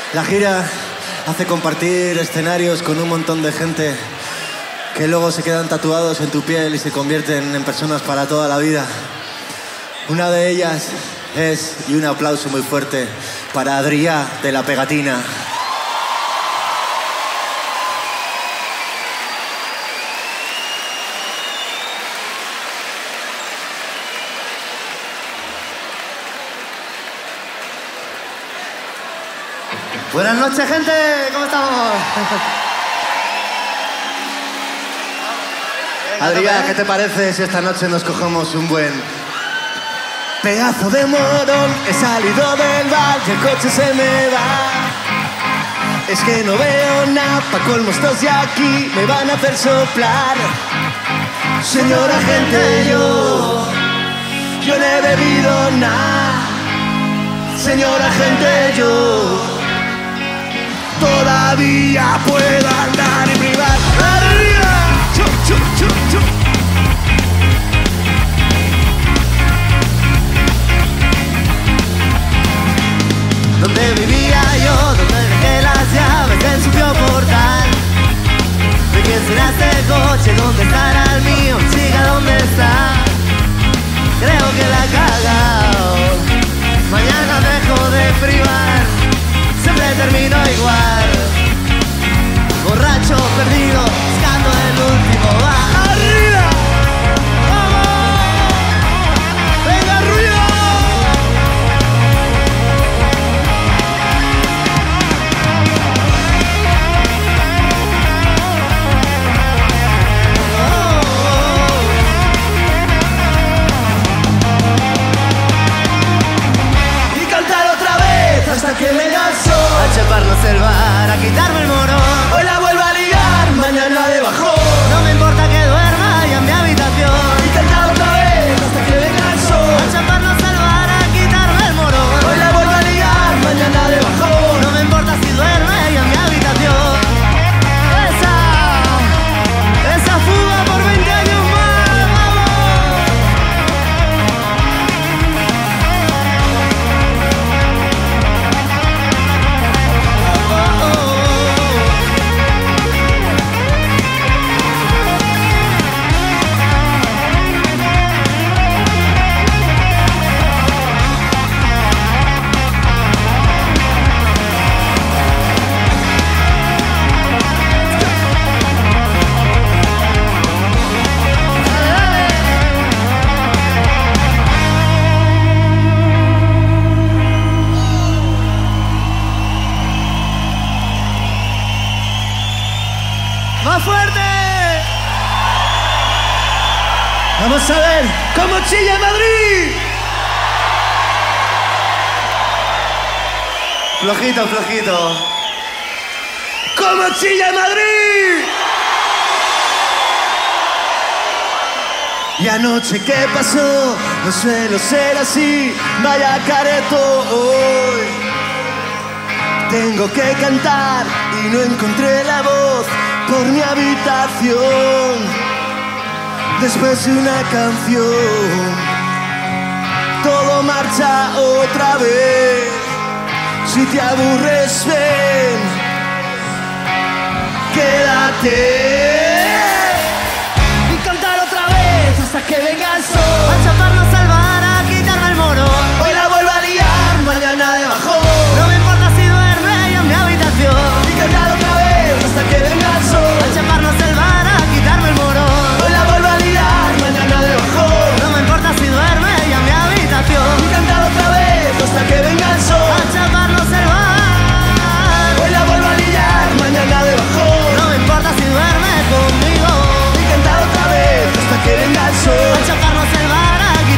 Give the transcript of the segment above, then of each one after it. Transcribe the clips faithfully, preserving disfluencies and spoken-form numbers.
La gira hace compartir escenarios con un montón de gente que luego se quedan tatuados en tu piel y se convierten en personas para toda la vida. Una de ellas es, y un aplauso muy fuerte, para Adrià de La Pegatina. Buenas noches, gente. ¿Cómo estamos? Adrià, ¿qué te parece si esta noche nos cogemos un buen pedazo de morón? He salido del bar y el coche se me va. Es que no veo nada, pa' colmo estos de aquí me van a hacer soplar. Señora gente, yo, yo no he bebido nada. Señora gente, yo todavía puedo andar y privar. ¡Arriba! ¡Chu, chu, chu, chu! Donde vivía yo, donde dejé las llaves del sucio portal. ¿De quién será este coche? ¿Dónde estará el mío? Chica, ¿dónde está? Creo que la he cagado. Mañana dejo de privar. Siempre termino igual, borracho, perdido, buscando el último bar. ¡Arriba! ¡Vamos! ¡Venga, ruido! Oh. Y cantar otra vez hasta que me canso. A chaparnos el bar, a quitarme el morón. Hoy la vuelvo a ligar, mañana de bajón. No me importa que duerma ya en mi habitación. Y cantar otra vez hasta que venga el sol. A chaparnos el bar, a quitarme el morón. Hoy la vuelvo a ligar, mañana de bajón. No me importa si duerme ya en mi habitación. Esa, esa fuga por veinte años más, vamos. ¡Más fuerte! Vamos a ver cómo chilla Madrid. Flojito, flojito. ¿Cómo chilla Madrid? Y anoche, ¿qué pasó? No suelo ser así, vaya careto hoy. Tengo que cantar y no encontré la voz por mi habitación. Después de una canción, todo marcha otra vez. Si te aburres, ven, quédate y cantar otra vez hasta que venga el sol. A chaparnos al bar, a quitarme el morón. Hoy la vuelvo a liar, mañana de bajón. No me importa si duerme en mi habitación. Y cantar otra vez hasta que venga el sol. A chaparnos el bar, a quitarme el morón. Hoy la vuelvo a liar, mañana de bajón. No me importa si duerme en mi habitación. Y cantar otra vez hasta que venga el sol. A chaparnos el bar. Hoy la vuelvo a liar, mañana de bajón. No me importa si duerme conmigo. Y cantar otra vez hasta que venga el sol. A chaparnos el bar, a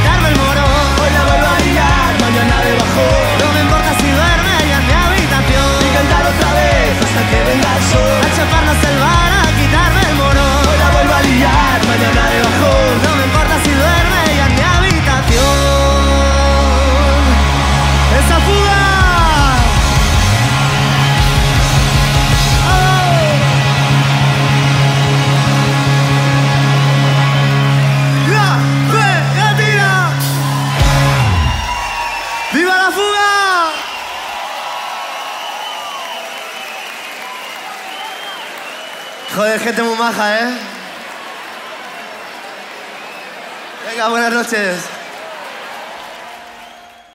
Joder, gente muy maja, ¿eh? Venga, buenas noches.